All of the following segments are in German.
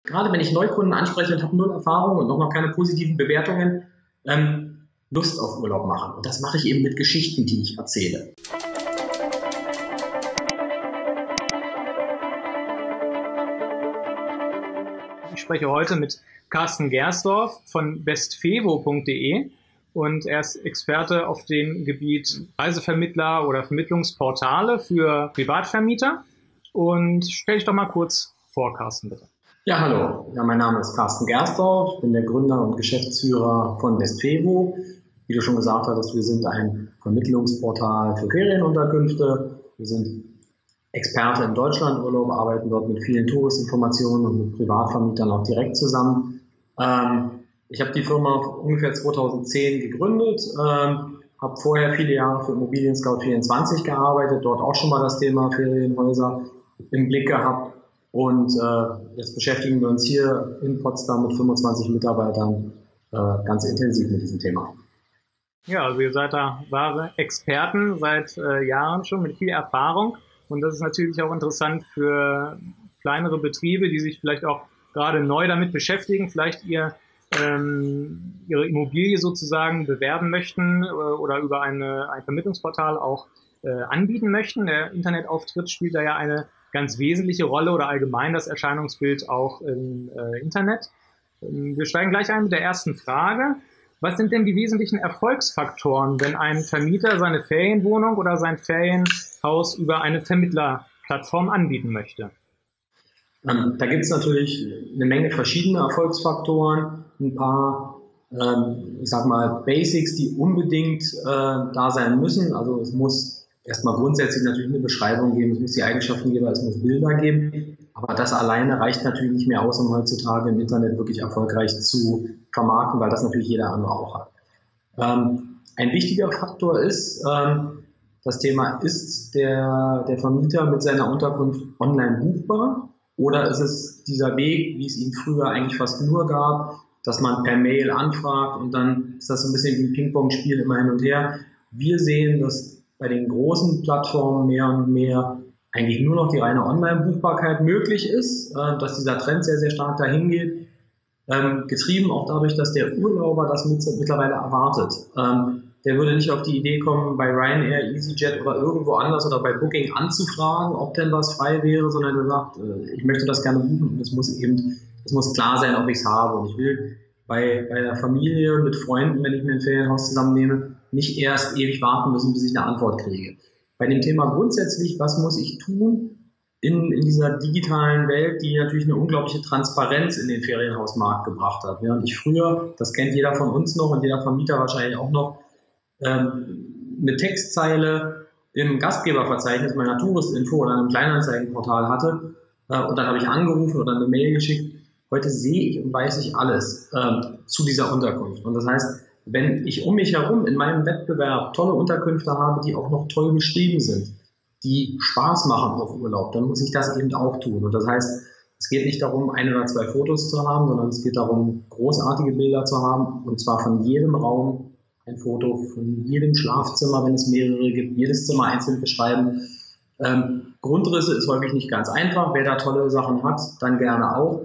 Gerade wenn ich Neukunden anspreche und habe null Erfahrung und noch keine positiven Bewertungen, Lust auf Urlaub machen. Und das mache ich eben mit Geschichten, die ich erzähle. Ich spreche heute mit Carsten Gersdorf von bestfevo.de und er ist Experte auf dem Gebiet Reisevermittler oder Vermittlungsportale für Privatvermieter. Und stell dich doch mal kurz vor, Carsten, bitte. Ja, hallo. Ja, mein Name ist Carsten Gersdorf. Ich bin der Gründer und Geschäftsführer von bestfevo. Wie du schon gesagt hattest, wir sind ein Vermittlungsportal für Ferienunterkünfte. Wir sind Experte im Deutschlandurlaub, arbeiten dort mit vielen Touristinformationen und mit Privatvermietern auch direkt zusammen. Ich habe die Firma ungefähr 2010 gegründet, habe vorher viele Jahre für Immobilien Scout 24 gearbeitet, dort auch schon mal das Thema Ferienhäuser im Blick gehabt. Und jetzt beschäftigen wir uns hier in Potsdam mit 25 Mitarbeitern ganz intensiv mit diesem Thema. Ja, also ihr seid da wahre Experten seit Jahren schon mit viel Erfahrung. Und das ist natürlich auch interessant für kleinere Betriebe, die sich vielleicht auch gerade neu damit beschäftigen, vielleicht ihre Immobilie sozusagen bewerben möchten oder über ein Vermittlungsportal auch anbieten möchten. Der Internetauftritt spielt da ja eine ganz wesentliche Rolle oder allgemein das Erscheinungsbild auch im Internet. Wir steigen gleich ein mit der ersten Frage. Was sind denn die wesentlichen Erfolgsfaktoren, wenn ein Vermieter seine Ferienwohnung oder sein Ferienhaus über eine Vermittlerplattform anbieten möchte? Da gibt es natürlich eine Menge verschiedene Erfolgsfaktoren, ein paar, ich sag mal, Basics, die unbedingt da sein müssen. Also es muss erstmal grundsätzlich natürlich eine Beschreibung geben, es muss die Eigenschaften geben, es muss Bilder geben. Aber das alleine reicht natürlich nicht mehr aus, um heutzutage im Internet wirklich erfolgreich zu vermarkten, weil das natürlich jeder andere auch hat. Ein wichtiger Faktor ist das Thema, ist der Vermieter mit seiner Unterkunft online buchbar oder ist es dieser Weg, wie es ihn früher eigentlich fast nur gab, dass man per Mail anfragt und dann ist das so ein bisschen wie ein Ping-Pong-Spiel immer hin und her. Wir sehen, dass bei den großen Plattformen mehr und mehr eigentlich nur noch die reine Online-Buchbarkeit möglich ist, dass dieser Trend sehr, sehr stark dahin geht, getrieben auch dadurch, dass der Urlauber das mittlerweile erwartet. Der würde nicht auf die Idee kommen, bei Ryanair, EasyJet oder irgendwo anders oder bei Booking anzufragen, ob denn was frei wäre, sondern er sagt, ich möchte das gerne buchen und es muss klar sein, ob ich es habe. Und ich will bei der Familie, mit Freunden, wenn ich mir ein Ferienhaus zusammennehme, nicht erst ewig warten müssen, bis ich eine Antwort kriege. Bei dem Thema grundsätzlich, was muss ich tun in dieser digitalen Welt, die natürlich eine unglaubliche Transparenz in den Ferienhausmarkt gebracht hat. Während ich früher, das kennt jeder von uns noch und jeder Vermieter wahrscheinlich auch noch, eine Textzeile im Gastgeberverzeichnis meiner Touristinfo oder einem Kleinanzeigenportal hatte und dann habe ich angerufen oder eine Mail geschickt. Heute sehe ich und weiß ich alles zu dieser Unterkunft. Und das heißt, wenn ich um mich herum in meinem Wettbewerb tolle Unterkünfte habe, die auch noch toll beschrieben sind, die Spaß machen auf Urlaub, dann muss ich das eben auch tun. Und das heißt, es geht nicht darum, 1 oder 2 Fotos zu haben, sondern es geht darum, großartige Bilder zu haben, und zwar von jedem Raum ein Foto, von jedem Schlafzimmer, wenn es mehrere gibt, jedes Zimmer einzeln beschreiben. Grundrisse ist häufig nicht ganz einfach. Wer da tolle Sachen hat, dann gerne auch.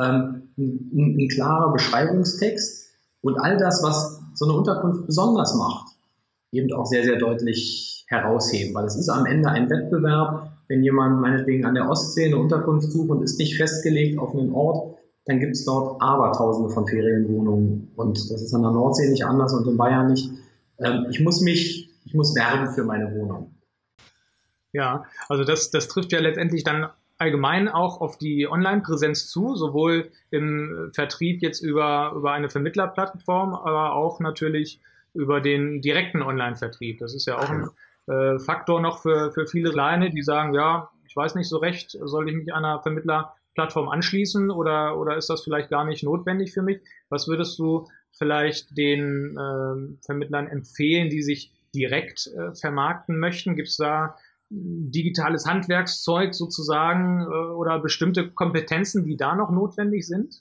Ein klarer Beschreibungstext und all das, was so eine Unterkunft besonders macht, eben auch sehr, sehr deutlich herausheben. Weil es ist am Ende ein Wettbewerb. Wenn jemand meinetwegen an der Ostsee eine Unterkunft sucht und ist nicht festgelegt auf einen Ort, dann gibt es dort Abertausende von Ferienwohnungen. Und das ist an der Nordsee nicht anders und in Bayern nicht. Ich muss werben für meine Wohnung. Ja, also das trifft ja letztendlich dann allgemein auch auf die Online-Präsenz zu, sowohl im Vertrieb jetzt über eine Vermittlerplattform, aber auch natürlich über den direkten Online-Vertrieb. Das ist ja auch ein Faktor noch für viele Kleine, die sagen, ja, ich weiß nicht so recht, soll ich mich einer Vermittlerplattform anschließen oder ist das vielleicht gar nicht notwendig für mich? Was würdest du vielleicht den Vermittlern empfehlen, die sich direkt vermarkten möchten? Gibt es da digitales Handwerkszeug sozusagen oder bestimmte Kompetenzen, die da noch notwendig sind?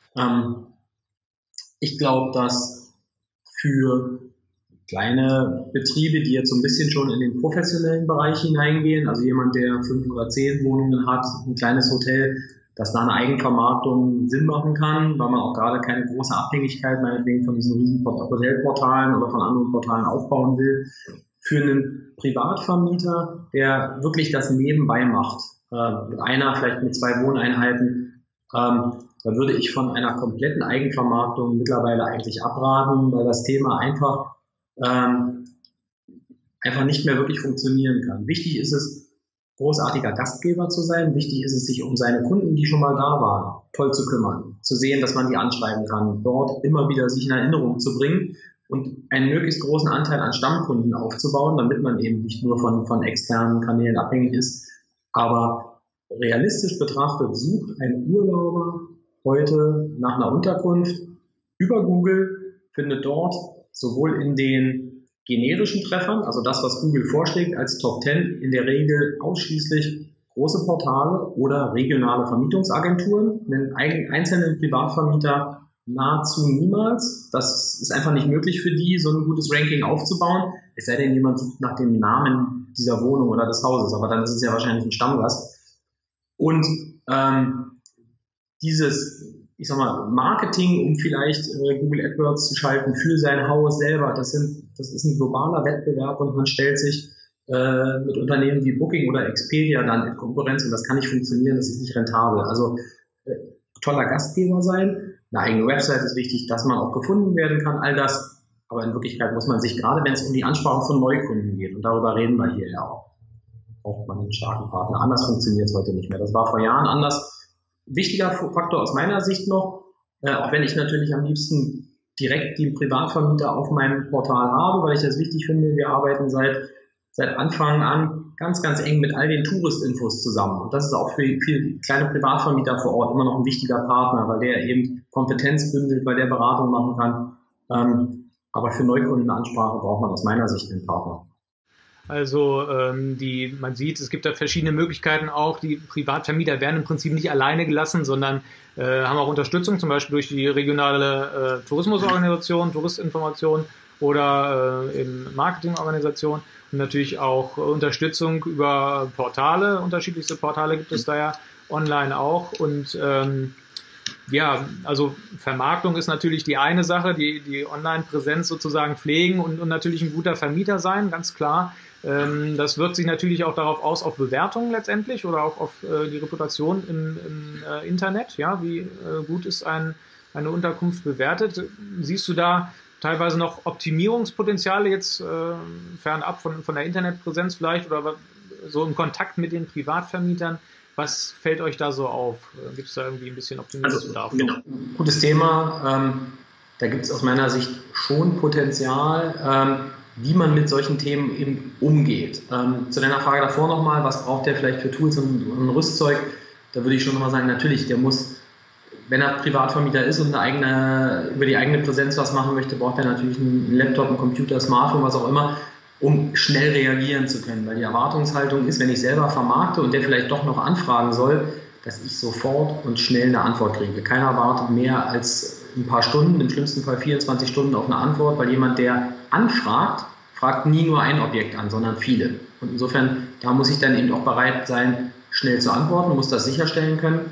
Ich glaube, dass für kleine Betriebe, die jetzt so ein bisschen schon in den professionellen Bereich hineingehen, also jemand, der 5 oder 10 Wohnungen hat, ein kleines Hotel, dass da eine Eigenvermarktung Sinn machen kann, weil man auch gerade keine große Abhängigkeit meinetwegen von diesen riesen Hotelportalen oder von anderen Portalen aufbauen will. Für einen Privatvermieter, der wirklich das nebenbei macht, mit einer, vielleicht mit 2 Wohneinheiten, da würde ich von einer kompletten Eigenvermarktung mittlerweile eigentlich abraten, weil das Thema einfach nicht mehr wirklich funktionieren kann. Wichtig ist es, großartiger Gastgeber zu sein. Wichtig ist es, sich um seine Kunden, die schon mal da waren, toll zu kümmern. Zu sehen, dass man die anschreiben kann, dort immer wieder sich in Erinnerung zu bringen und einen möglichst großen Anteil an Stammkunden aufzubauen, damit man eben nicht nur von externen Kanälen abhängig ist. Aber realistisch betrachtet sucht ein Urlauber heute nach einer Unterkunft über Google, findet dort sowohl in den generischen Treffern, also das, was Google vorschlägt, als Top 10 in der Regel ausschließlich große Portale oder regionale Vermietungsagenturen, einen einzelnen Privatvermieter nahezu niemals. Das ist einfach nicht möglich für die, so ein gutes Ranking aufzubauen, es sei denn, jemand sucht nach dem Namen dieser Wohnung oder des Hauses, aber dann ist es ja wahrscheinlich ein Stammgast. Und dieses, ich sag mal, Marketing, um vielleicht Google AdWords zu schalten für sein Haus selber, das ist ein globaler Wettbewerb und man stellt sich mit Unternehmen wie Booking oder Expedia dann in Konkurrenz und das kann nicht funktionieren, das ist nicht rentabel. Also toller Gastgeber sein, eine eigene Website ist wichtig, dass man auch gefunden werden kann, all das. Aber in Wirklichkeit muss man sich, gerade wenn es um die Ansprache von Neukunden geht, und darüber reden wir hier ja auch, braucht man einen starken Partner. Anders funktioniert es heute nicht mehr. Das war vor Jahren anders. Wichtiger Faktor aus meiner Sicht noch, auch wenn ich natürlich am liebsten direkt die Privatvermieter auf meinem Portal habe, weil ich das wichtig finde, wir arbeiten seit Anfang an ganz, ganz eng mit all den Touristinfos zusammen. Und das ist auch für viele kleine Privatvermieter vor Ort immer noch ein wichtiger Partner, weil der eben Kompetenz bündelt, weil der Beratung machen kann. Aber für Neukundenansprache braucht man aus meiner Sicht einen Partner. Also man sieht, es gibt da verschiedene Möglichkeiten auch. Die Privatvermieter werden im Prinzip nicht alleine gelassen, sondern haben auch Unterstützung, zum Beispiel durch die regionale Tourismusorganisation, Touristinformation oder Marketingorganisation und natürlich auch Unterstützung über Portale. Unterschiedlichste Portale gibt es da ja online auch und ja, also Vermarktung ist natürlich die eine Sache, die Online-Präsenz sozusagen pflegen und natürlich ein guter Vermieter sein, ganz klar. Das wirkt sich natürlich auch darauf aus, auf Bewertungen letztendlich oder auch auf die Reputation im Internet. Ja, wie gut ist eine Unterkunft bewertet? Siehst du da teilweise noch Optimierungspotenziale jetzt fernab von der Internetpräsenz vielleicht oder so im Kontakt mit den Privatvermietern? Was fällt euch da so auf? Gibt es da irgendwie ein bisschen Optimierungsbedarf? Genau. Gutes Thema. Da gibt es aus meiner Sicht schon Potenzial, wie man mit solchen Themen eben umgeht. Zu deiner Frage davor nochmal, was braucht der vielleicht für Tools und Rüstzeug? Da würde ich schon nochmal sagen, natürlich, der muss, wenn er Privatvermieter ist und über die eigene Präsenz was machen möchte, braucht er natürlich einen Laptop, einen Computer, Smartphone, was auch immer, um schnell reagieren zu können. Weil die Erwartungshaltung ist, wenn ich selber vermarkte und der vielleicht doch noch anfragen soll, dass ich sofort und schnell eine Antwort kriege. Keiner wartet mehr als ein paar Stunden, im schlimmsten Fall 24 Stunden auf eine Antwort, weil jemand, der anfragt, fragt nie nur ein Objekt an, sondern viele. Und insofern, da muss ich dann eben auch bereit sein, schnell zu antworten, muss das sicherstellen können.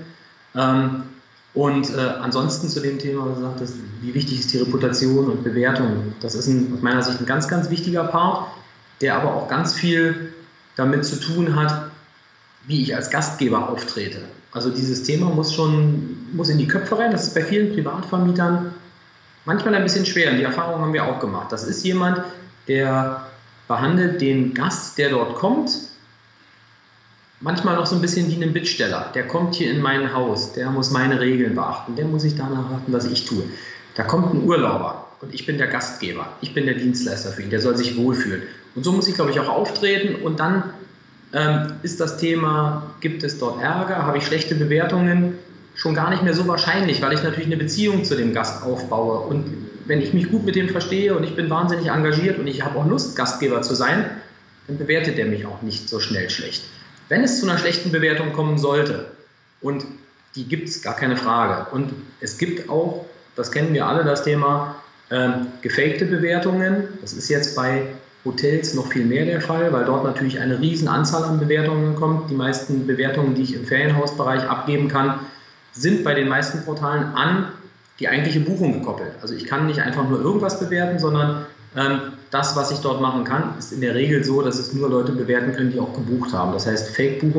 Ansonsten zu dem Thema, was du sagtest, wie wichtig ist die Reputation und Bewertung? Das ist aus meiner Sicht ein ganz, ganz wichtiger Part, der aber auch ganz viel damit zu tun hat, wie ich als Gastgeber auftrete. Also dieses Thema muss in die Köpfe rein. Das ist bei vielen Privatvermietern manchmal ein bisschen schwer. Die Erfahrung haben wir auch gemacht. Das ist jemand, der behandelt den Gast, der dort kommt, manchmal noch so ein bisschen wie einen Bittsteller. Der kommt hier in mein Haus, der muss meine Regeln beachten, der muss sich danach achten, was ich tue. Da kommt ein Urlauber und ich bin der Gastgeber, ich bin der Dienstleister für ihn, der soll sich wohlfühlen. Und so muss ich, glaube ich, auch auftreten und dann ist das Thema, gibt es dort Ärger, habe ich schlechte Bewertungen, schon gar nicht mehr so wahrscheinlich, weil ich natürlich eine Beziehung zu dem Gast aufbaue. Und wenn ich mich gut mit dem verstehe und ich bin wahnsinnig engagiert und ich habe auch Lust, Gastgeber zu sein, dann bewertet er mich auch nicht so schnell schlecht. Wenn es zu einer schlechten Bewertung kommen sollte, und die gibt es, gar keine Frage, und es gibt auch, das kennen wir alle, das Thema gefakte Bewertungen, das ist jetzt bei Hotels noch viel mehr der Fall, weil dort natürlich eine riesen Anzahl an Bewertungen kommt. Die meisten Bewertungen, die ich im Ferienhausbereich abgeben kann, sind bei den meisten Portalen an die eigentliche Buchung gekoppelt. Also ich kann nicht einfach nur irgendwas bewerten, sondern das, was ich dort machen kann, ist in der Regel so, dass es nur Leute bewerten können, die auch gebucht haben. Das heißt,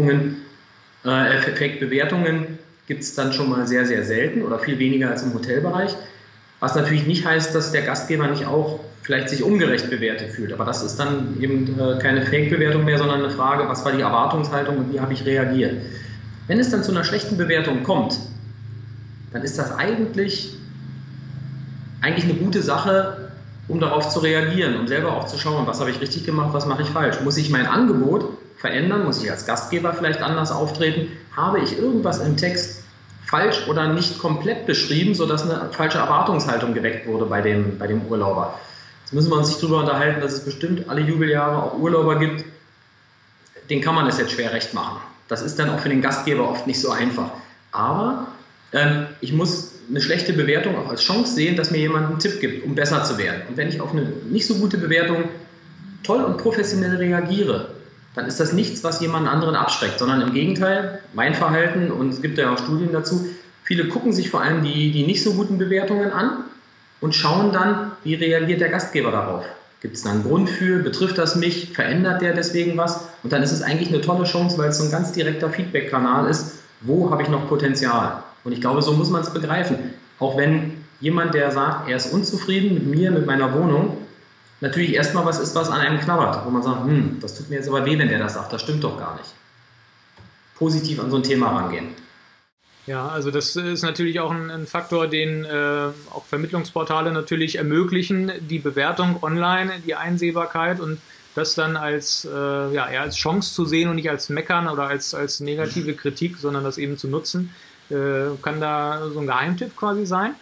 Fake-Bewertungen gibt es dann schon mal sehr, sehr selten oder viel weniger als im Hotelbereich. Was natürlich nicht heißt, dass der Gastgeber nicht auch vielleicht sich ungerecht bewertet fühlt. Aber das ist dann eben keine Fake-Bewertung mehr, sondern eine Frage, was war die Erwartungshaltung und wie habe ich reagiert. Wenn es dann zu einer schlechten Bewertung kommt, dann ist das eigentlich eine gute Sache, um darauf zu reagieren, um selber auch zu schauen, was habe ich richtig gemacht, was mache ich falsch. Muss ich mein Angebot verändern? Muss ich als Gastgeber vielleicht anders auftreten? Habe ich irgendwas im Text falsch oder nicht komplett beschrieben, sodass eine falsche Erwartungshaltung geweckt wurde bei dem Urlauber? Jetzt müssen wir uns nicht darüber unterhalten, dass es bestimmt alle Jubeljahre auch Urlauber gibt, denen kann man es jetzt schwer recht machen. Das ist dann auch für den Gastgeber oft nicht so einfach. Aber ich muss eine schlechte Bewertung auch als Chance sehen, dass mir jemand einen Tipp gibt, um besser zu werden. Und wenn ich auf eine nicht so gute Bewertung toll und professionell reagiere, dann ist das nichts, was jemand anderen abschreckt, sondern im Gegenteil, mein Verhalten, und es gibt ja auch Studien dazu, viele gucken sich vor allem die nicht so guten Bewertungen an und schauen dann, wie reagiert der Gastgeber darauf. Gibt es da einen Grund für, betrifft das mich, verändert der deswegen was? Und dann ist es eigentlich eine tolle Chance, weil es so ein ganz direkter Feedback-Kanal ist, wo habe ich noch Potenzial? Und ich glaube, so muss man es begreifen. Auch wenn jemand, der sagt, er ist unzufrieden mit mir, mit meiner Wohnung, natürlich erstmal was ist, was an einem knabbert, wo man sagt, das tut mir jetzt aber weh, wenn der das sagt, das stimmt doch gar nicht. Positiv an so ein Thema rangehen. Ja, also das ist natürlich auch ein Faktor, den auch Vermittlungsportale natürlich ermöglichen, die Bewertung online, die Einsehbarkeit und das dann als, eher als Chance zu sehen und nicht als Meckern oder als negative Kritik, sondern das eben zu nutzen. Kann da so ein Geheimtipp quasi sein.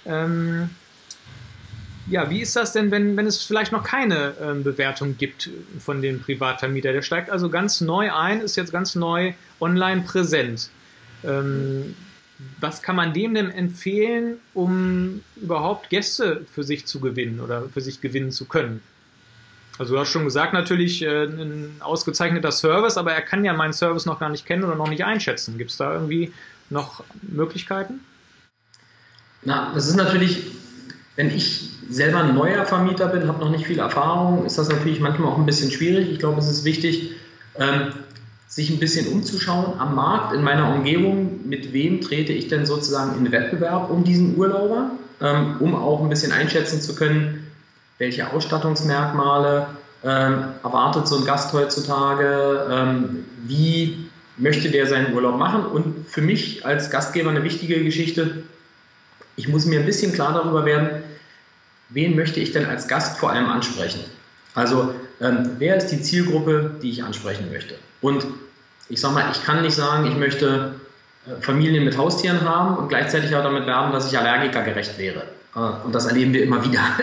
Wie ist das denn, wenn es vielleicht noch keine Bewertung gibt von dem Privatvermieter? Der steigt also ganz neu ein, ist jetzt ganz neu online präsent. Was kann man dem denn empfehlen, um überhaupt Gäste für sich zu gewinnen oder für sich gewinnen zu können? Also du hast schon gesagt, natürlich ein ausgezeichneter Service, aber er kann ja meinen Service noch gar nicht kennen oder noch nicht einschätzen. Gibt es da irgendwie noch Möglichkeiten? Na, das ist natürlich, wenn ich selber ein neuer Vermieter bin, habe noch nicht viel Erfahrung, ist das natürlich manchmal auch ein bisschen schwierig. Ich glaube, es ist wichtig, sich ein bisschen umzuschauen am Markt, in meiner Umgebung, mit wem trete ich denn sozusagen in Wettbewerb um diesen Urlauber, um auch ein bisschen einschätzen zu können, welche Ausstattungsmerkmale erwartet so ein Gast heutzutage, wie möchte der seinen Urlaub machen. Und für mich als Gastgeber eine wichtige Geschichte, ich muss mir ein bisschen klar darüber werden, wen möchte ich denn als Gast vor allem ansprechen. Also wer ist die Zielgruppe, die ich ansprechen möchte. Und ich sage mal, ich kann nicht sagen, ich möchte Familien mit Haustieren haben und gleichzeitig auch damit werben, dass ich allergikergerecht wäre. Und das erleben wir immer wieder.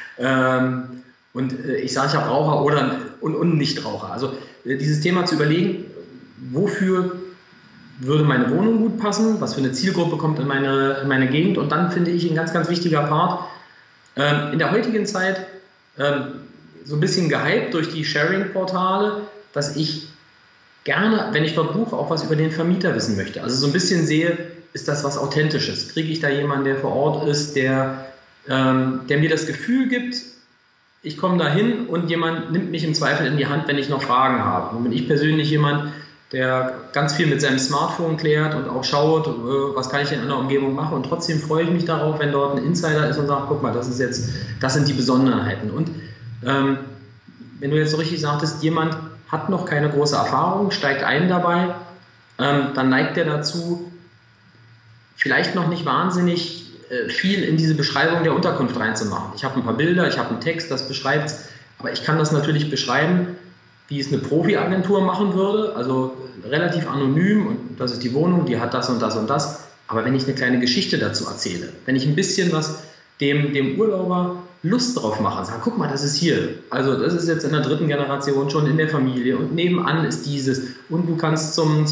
Und ich sage ja Raucher und Nichtraucher. Also dieses Thema zu überlegen, wofür würde meine Wohnung gut passen, was für eine Zielgruppe kommt in meine Gegend. Und dann finde ich ein ganz, ganz wichtiger Part, in der heutigen Zeit so ein bisschen gehypt durch die Sharing-Portale, dass ich gerne, wenn ich dort buche, auch was über den Vermieter wissen möchte. Also so ein bisschen sehe, ist das was Authentisches? Kriege ich da jemanden, der vor Ort ist, der mir das Gefühl gibt, ich komme da hin und jemand nimmt mich im Zweifel in die Hand, wenn ich noch Fragen habe. Und bin ich persönlich jemand, der ganz viel mit seinem Smartphone klärt und auch schaut, was kann ich in einer Umgebung machen. Und trotzdem freue ich mich darauf, wenn dort ein Insider ist und sagt, guck mal, das sind die Besonderheiten. Und wenn du jetzt so richtig sagtest, jemand hat noch keine große Erfahrung, steigt ein dabei, dann neigt er dazu, vielleicht noch nicht wahnsinnig viel in diese Beschreibung der Unterkunft reinzumachen. Ich habe ein paar Bilder, ich habe einen Text, das beschreibt es, aber ich kann das natürlich beschreiben, wie es eine Profi-Agentur machen würde, also relativ anonym und das ist die Wohnung, die hat das und das und das, aber wenn ich eine kleine Geschichte dazu erzähle, wenn ich ein bisschen was dem Urlauber Lust drauf mache und sage, guck mal, das ist hier, also das ist jetzt in der 3. Generation schon in der Familie und nebenan ist dieses und du kannst zum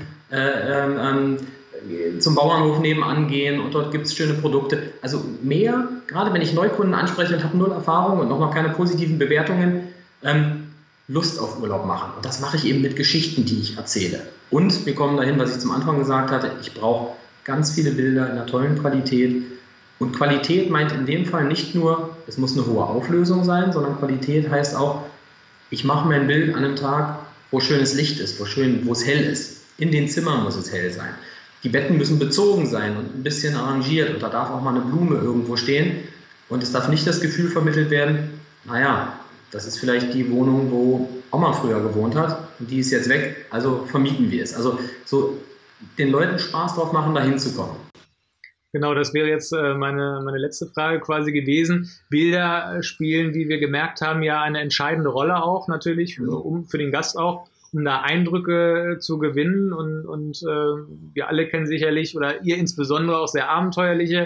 Bauernhof nebenan gehen und dort gibt es schöne Produkte. Also mehr, gerade wenn ich Neukunden anspreche und habe 0 Erfahrung und noch keine positiven Bewertungen, Lust auf Urlaub machen. Und das mache ich eben mit Geschichten, die ich erzähle. Und wir kommen dahin, was ich zum Anfang gesagt hatte, ich brauche ganz viele Bilder in einer tollen Qualität. Und Qualität meint in dem Fall nicht nur, es muss eine hohe Auflösung sein, sondern Qualität heißt auch, ich mache mein Bild an einem Tag, wo schönes Licht ist, wo es hell ist. In den Zimmern muss es hell sein. Die Betten müssen bezogen sein und ein bisschen arrangiert. Und da darf auch mal eine Blume irgendwo stehen. Und es darf nicht das Gefühl vermittelt werden, naja, das ist vielleicht die Wohnung, wo Oma früher gewohnt hat und die ist jetzt weg, also vermieten wir es. Also so den Leuten Spaß drauf machen, da hinzukommen. Genau, das wäre jetzt meine letzte Frage quasi gewesen. Bilder spielen, wie wir gemerkt haben, ja eine entscheidende Rolle auch natürlich, für den Gast auch, um da Eindrücke zu gewinnen. Und wir alle kennen sicherlich, oder ihr insbesondere auch sehr abenteuerliche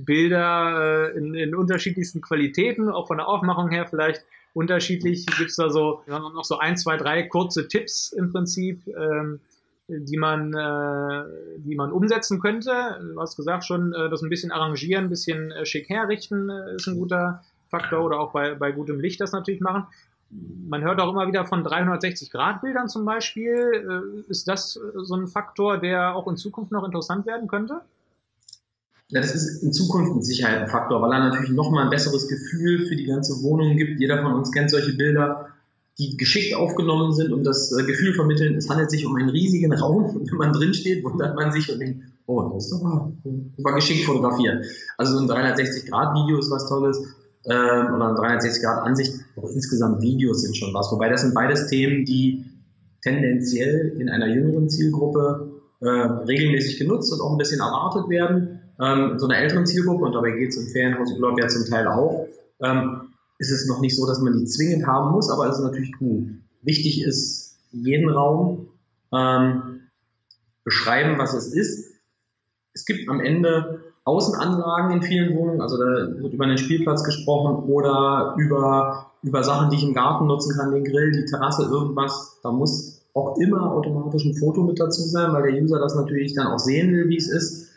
Bilder in unterschiedlichsten Qualitäten, auch von der Aufmachung her vielleicht unterschiedlich. Gibt es da so noch so 1, 2, 3 kurze Tipps im Prinzip, die man umsetzen könnte? Du hast gesagt schon, das ein bisschen arrangieren, ein bisschen schick herrichten ist ein guter Faktor, oder auch bei gutem Licht das natürlich machen. Man hört auch immer wieder von 360-Grad-Bildern zum Beispiel. Ist das so ein Faktor, der auch in Zukunft noch interessant werden könnte? Ja, das ist in Zukunft mit Sicherheit ein Faktor, weil er natürlich nochmal ein besseres Gefühl für die ganze Wohnung gibt. Jeder von uns kennt solche Bilder, die geschickt aufgenommen sind und das Gefühl vermitteln, es handelt sich um einen riesigen Raum. Und wenn man drin steht, wundert man sich und denkt, oh, das war geschickt fotografiert. Also so ein 360-Grad-Video ist was Tolles, oder eine 360-Grad-Ansicht, aber insgesamt Videos sind schon was. Wobei das sind beides Themen, die tendenziell in einer jüngeren Zielgruppe regelmäßig genutzt und auch ein bisschen erwartet werden. In so einer älteren Zielgruppe, und dabei geht es im Ferienhausurlaub ja zum Teil auch, ist es noch nicht so, dass man die zwingend haben muss, aber es ist natürlich gut. Wichtig ist, jeden Raum beschreiben, was es ist. Es gibt am Ende Außenanlagen in vielen Wohnungen, also da wird über einen Spielplatz gesprochen oder über Sachen, die ich im Garten nutzen kann, den Grill, die Terrasse, irgendwas. Da muss auch immer automatisch ein Foto mit dazu sein, weil der User das natürlich dann auch sehen will, wie es ist.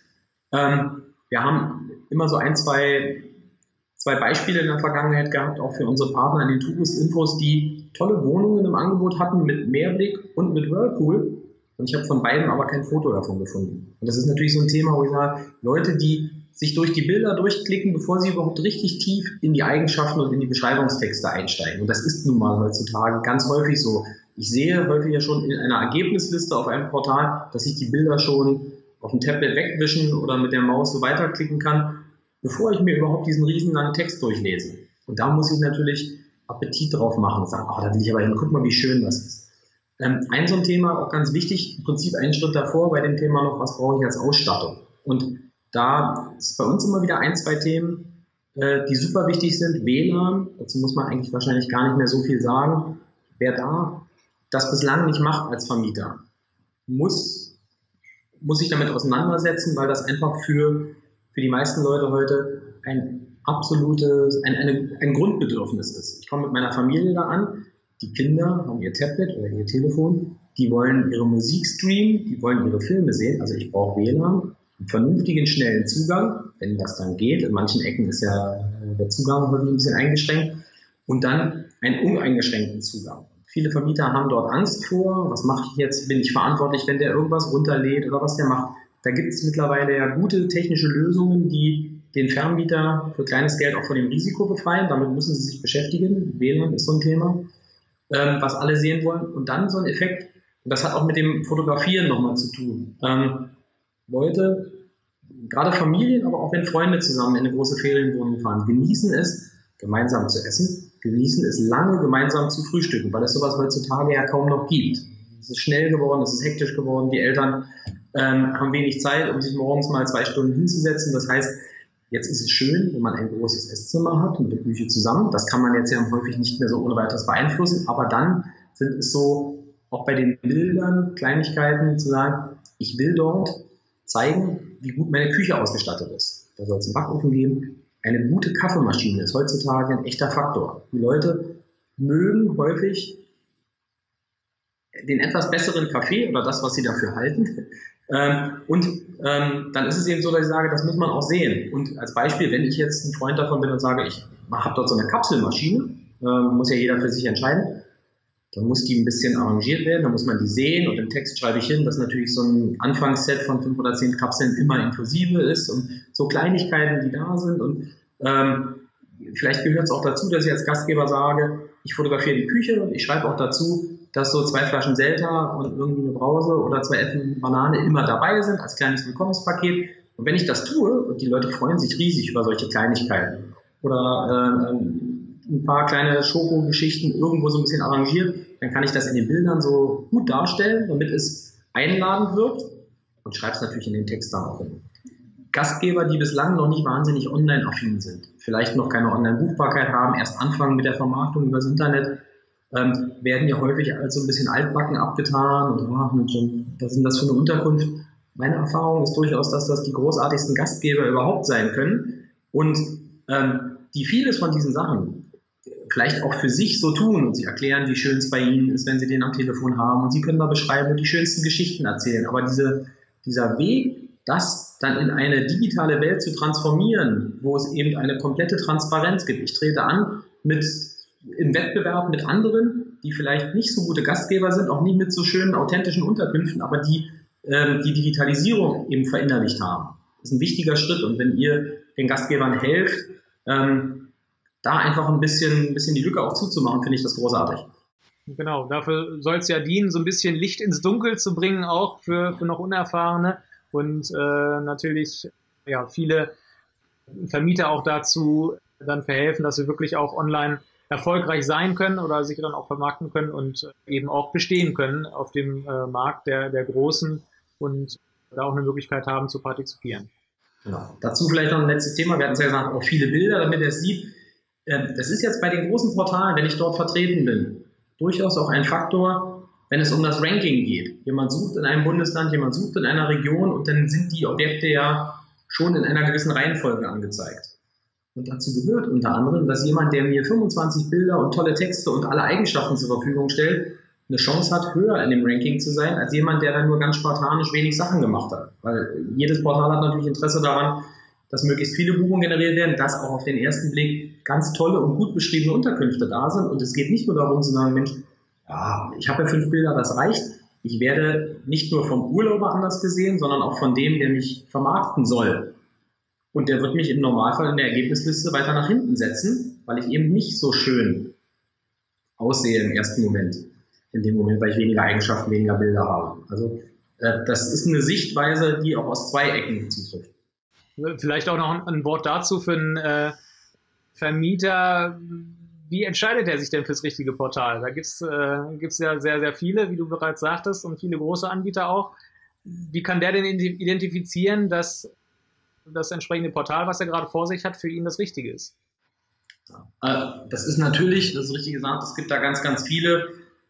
Wir haben immer so zwei Beispiele in der Vergangenheit gehabt, auch für unsere Partner in den Tourist-Infos, die tolle Wohnungen im Angebot hatten mit Meerblick und mit Whirlpool. Und ich habe von beiden aber kein Foto davon gefunden. Und das ist natürlich so ein Thema, wo ich sage, Leute, die sich durch die Bilder durchklicken, bevor sie überhaupt richtig tief in die Eigenschaften und in die Beschreibungstexte einsteigen. Und das ist nun mal heutzutage ganz häufig so. Ich sehe häufig ja schon in einer Ergebnisliste auf einem Portal, dass ich die Bilder schon auf dem Tablet wegwischen oder mit der Maus so weiterklicken kann, bevor ich mir überhaupt diesen riesenlangen Text durchlese. Und da muss ich natürlich Appetit drauf machen und sagen, oh, da will ich aber hin, guck mal, wie schön das ist. Ein so ein Thema, auch ganz wichtig, im Prinzip einen Schritt davor bei dem Thema noch, was brauche ich als Ausstattung? Und da ist bei uns immer wieder 1, 2 Themen, die super wichtig sind. WLAN, dazu muss man eigentlich wahrscheinlich gar nicht mehr so viel sagen. Wer da das bislang nicht macht als Vermieter, muss sich damit auseinandersetzen, weil das einfach für die meisten Leute heute ein absolutes, ein Grundbedürfnis ist. Ich komme mit meiner Familie da an, die Kinder haben ihr Tablet oder ihr Telefon, die wollen ihre Musik streamen, die wollen ihre Filme sehen, also ich brauche WLAN, einen vernünftigen, schnellen Zugang, wenn das dann geht. In manchen Ecken ist ja der Zugang heute ein bisschen eingeschränkt, und dann einen uneingeschränkten Zugang. Viele Vermieter haben dort Angst vor, was mache ich jetzt, bin ich verantwortlich, wenn der irgendwas runterlädt oder was der macht. Da gibt es mittlerweile ja gute technische Lösungen, die den Vermieter für kleines Geld auch von dem Risiko befreien. Damit müssen sie sich beschäftigen. WLAN ist so ein Thema, was alle sehen wollen. Und dann so ein Effekt, und das hat auch mit dem Fotografieren nochmal zu tun. Leute, gerade Familien, aber auch wenn Freunde zusammen in eine große Ferienwohnung fahren, genießen es, gemeinsam zu essen, genießen es lange gemeinsam zu frühstücken, weil es sowas heutzutage ja kaum noch gibt. Es ist schnell geworden, es ist hektisch geworden, die Eltern haben wenig Zeit, um sich morgens mal 2 Stunden hinzusetzen. Das heißt, jetzt ist es schön, wenn man ein großes Esszimmer hat mit der Küche zusammen. Das kann man jetzt ja häufig nicht mehr so ohne weiteres beeinflussen, aber dann sind es so, auch bei den Bildern, Kleinigkeiten zu sagen, ich will dort zeigen, wie gut meine Küche ausgestattet ist. Da soll es einen Backofen geben. Eine gute Kaffeemaschine ist heutzutage ein echter Faktor. Die Leute mögen häufig den etwas besseren Kaffee oder das, was sie dafür halten. Dann ist es eben so, dass ich sage, das muss man auch sehen. Und als Beispiel, wenn ich jetzt ein Freund davon bin und sage, ich habe dort so eine Kapselmaschine, muss ja jeder für sich entscheiden. Dann muss die ein bisschen arrangiert werden, dann muss man die sehen und im Text schreibe ich hin, dass natürlich so ein Anfangsset von 5 oder 10 Kapseln immer inklusive ist und so Kleinigkeiten, die da sind. Und vielleicht gehört es auch dazu, dass ich als Gastgeber sage, ich fotografiere die Küche und ich schreibe auch dazu, dass so 2 Flaschen Selta und irgendwie eine Brause oder 2 Äpfel Banane immer dabei sind als kleines Willkommenspaket. Und wenn ich das tue, und die Leute freuen sich riesig über solche Kleinigkeiten oder ein paar kleine Schokogeschichten irgendwo so ein bisschen arrangiert, dann kann ich das in den Bildern so gut darstellen, damit es einladend wirkt und schreibe es natürlich in den Text dann auch hin. Gastgeber, die bislang noch nicht wahnsinnig online-affin sind, vielleicht noch keine Online-Buchbarkeit haben, erst anfangen mit der Vermarktung übers Internet, werden ja häufig als so ein bisschen altbacken abgetan und was ist denn das für eine Unterkunft? Meine Erfahrung ist durchaus, dass das die großartigsten Gastgeber überhaupt sein können und die vieles von diesen Sachen vielleicht auch für sich so tun und sie erklären, wie schön es bei ihnen ist, wenn sie den am Telefon haben und sie können da beschreiben und die schönsten Geschichten erzählen. Aber dieser Weg, das dann in eine digitale Welt zu transformieren, wo es eben eine komplette Transparenz gibt. Ich trete an im Wettbewerb mit anderen, die vielleicht nicht so gute Gastgeber sind, auch nicht mit so schönen, authentischen Unterkünften, aber die Digitalisierung eben verinnerlicht haben. Das ist ein wichtiger Schritt und wenn ihr den Gastgebern helft, da einfach ein bisschen die Lücke auch zuzumachen, finde ich das großartig. Genau, dafür soll es ja dienen, so ein bisschen Licht ins Dunkel zu bringen, auch für noch Unerfahrene und natürlich ja viele Vermieter auch dazu dann verhelfen, dass sie wirklich auch online erfolgreich sein können oder sich dann auch vermarkten können und eben auch bestehen können auf dem Markt der Großen und da auch eine Möglichkeit haben zu partizipieren. Genau. Dazu vielleicht noch ein letztes Thema. Wir hatten es ja gesagt, auch viele Bilder, damit er es sieht. Das ist jetzt bei den großen Portalen, wenn ich dort vertreten bin, durchaus auch ein Faktor, wenn es um das Ranking geht. Jemand sucht in einem Bundesland, jemand sucht in einer Region und dann sind die Objekte ja schon in einer gewissen Reihenfolge angezeigt. Und dazu gehört unter anderem, dass jemand, der mir 25 Bilder und tolle Texte und alle Eigenschaften zur Verfügung stellt, eine Chance hat, höher in dem Ranking zu sein, als jemand, der dann nur ganz spartanisch wenig Sachen gemacht hat. Weil jedes Portal hat natürlich Interesse daran, dass möglichst viele Buchungen generiert werden, dass auch auf den ersten Blick ganz tolle und gut beschriebene Unterkünfte da sind. Und es geht nicht nur darum zu sagen, Mensch, ja, ich habe ja 5 Bilder, das reicht. Ich werde nicht nur vom Urlauber anders gesehen, sondern auch von dem, der mich vermarkten soll. Und der wird mich im Normalfall in der Ergebnisliste weiter nach hinten setzen, weil ich eben nicht so schön aussehe im ersten Moment. In dem Moment, weil ich weniger Eigenschaften, weniger Bilder habe. Also das ist eine Sichtweise, die auch aus 2 Ecken zutrifft. Vielleicht auch noch ein Wort dazu für einen Vermieter. Wie entscheidet er sich denn fürs richtige Portal? Da gibt's ja sehr, sehr viele, wie du bereits sagtest, und viele große Anbieter auch. Wie kann der denn identifizieren, dass das entsprechende Portal, was er gerade vor sich hat, für ihn das Richtige ist? Das ist natürlich, das ist richtig gesagt, es gibt da ganz, ganz viele,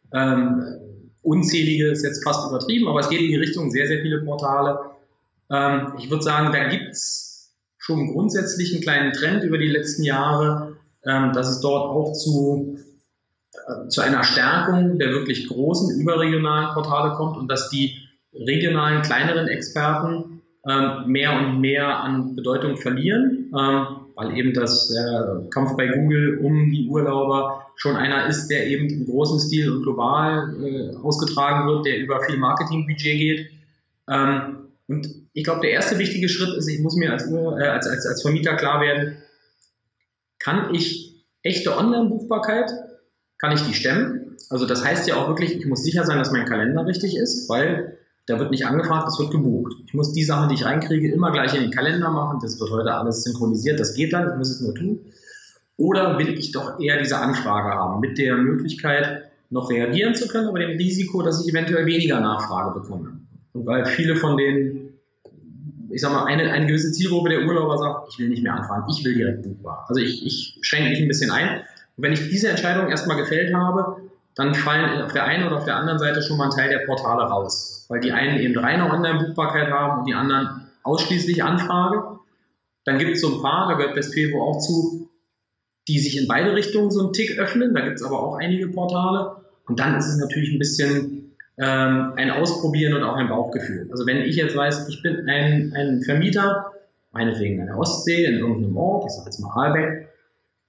unzählige ist jetzt fast übertrieben, aber es geht in die Richtung sehr, sehr viele Portale. Ich würde sagen, da gibt es schon grundsätzlich einen kleinen Trend über die letzten Jahre, dass es dort auch zu einer Stärkung der wirklich großen überregionalen Portale kommt und dass die regionalen, kleineren Experten mehr und mehr an Bedeutung verlieren, weil eben das Kampf bei Google um die Urlauber schon einer ist, der eben im großen Stil und global ausgetragen wird, der über viel Marketingbudget geht. Und ich glaube, der erste wichtige Schritt ist, ich muss mir als Vermieter klar werden, kann ich echte Online-Buchbarkeit, kann ich die stemmen? Also das heißt ja auch wirklich, ich muss sicher sein, dass mein Kalender richtig ist, weil da wird nicht angefragt, es wird gebucht. Ich muss die Sachen, die ich reinkriege, immer gleich in den Kalender machen. Das wird heute alles synchronisiert, das geht dann, ich muss es nur tun. Oder will ich doch eher diese Anfrage haben, mit der Möglichkeit, noch reagieren zu können, aber dem Risiko, dass ich eventuell weniger Nachfrage bekomme. Und weil viele von denen, ich sag mal, eine gewisse Zielgruppe der Urlauber sagt, ich will nicht mehr anfragen, ich will direkt buchbar. Also ich schränke mich ein bisschen ein. Und wenn ich diese Entscheidung erstmal gefällt habe, dann fallen auf der einen oder auf der anderen Seite schon mal ein Teil der Portale raus. Weil die einen eben reine Online-Buchbarkeit haben und die anderen ausschließlich Anfrage. Dann gibt es so ein paar, da gehört Bestfevo auch zu, die sich in beide Richtungen so einen Tick öffnen. Da gibt es aber auch einige Portale. Und dann ist es natürlich ein bisschen ein Ausprobieren und auch ein Bauchgefühl. Also wenn ich jetzt weiß, ich bin ein Vermieter, meinetwegen an der Ostsee, in irgendeinem Ort, ich sage jetzt mal Aalbeck,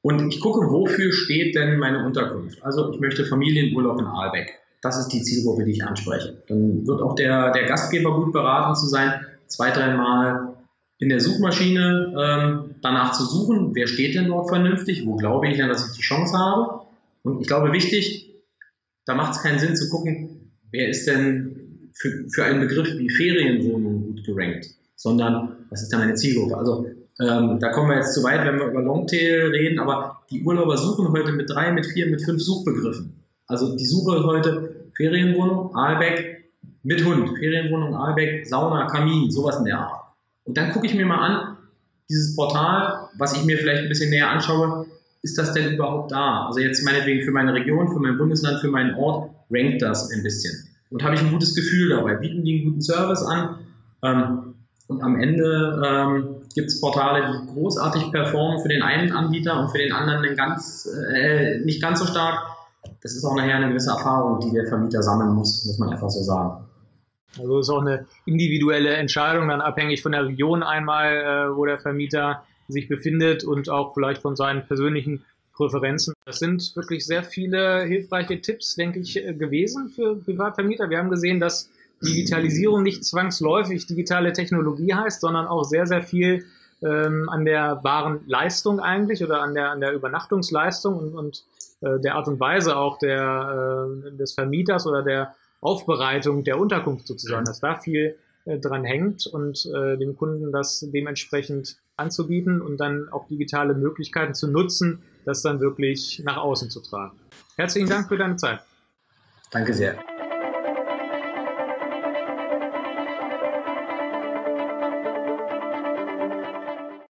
Und ich gucke, wofür steht denn meine Unterkunft. Also ich möchte Familienurlaub in Ahlbeck. Das ist die Zielgruppe, die ich anspreche. Dann wird auch der Gastgeber gut beraten zu sein, 2-3 Mal in der Suchmaschine danach zu suchen, wer steht denn dort vernünftig, wo glaube ich denn, dass ich die Chance habe. Und ich glaube, wichtig, da macht es keinen Sinn zu gucken, wer ist denn für einen Begriff wie Ferienwohnung gut gerankt, sondern was ist dann meine Zielgruppe. Also da kommen wir jetzt zu weit, wenn wir über Longtail reden, aber die Urlauber suchen heute mit 3, mit 4, mit 5 Suchbegriffen. Also die Suche heute Ferienwohnung, Ahlbeck mit Hund, Ferienwohnung, Ahlbeck, Sauna, Kamin, sowas in der Art. Und dann gucke ich mir mal an, dieses Portal, was ich mir vielleicht ein bisschen näher anschaue, ist das denn überhaupt da? Also jetzt meinetwegen für meine Region, für mein Bundesland, für meinen Ort, rankt das ein bisschen. Und habe ich ein gutes Gefühl dabei, bieten die einen guten Service an. Und am Ende gibt es Portale, die großartig performen für den einen Anbieter und für den anderen nicht ganz so stark. Das ist auch nachher eine gewisse Erfahrung, die der Vermieter sammeln muss man einfach so sagen. Also ist auch eine individuelle Entscheidung, dann abhängig von der Region einmal, wo der Vermieter sich befindet und auch vielleicht von seinen persönlichen Präferenzen. Das sind wirklich sehr viele hilfreiche Tipps, denke ich, gewesen für Privatvermieter. Wir haben gesehen, dass Digitalisierung nicht zwangsläufig digitale Technologie heißt, sondern auch sehr, sehr viel an der wahren Leistung eigentlich oder an der Übernachtungsleistung und der Art und Weise auch des Vermieters oder der Aufbereitung der Unterkunft sozusagen, dass da viel dran hängt und dem Kunden das dementsprechend anzubieten und dann auch digitale Möglichkeiten zu nutzen, das dann wirklich nach außen zu tragen. Herzlichen Dank für deine Zeit. Danke sehr.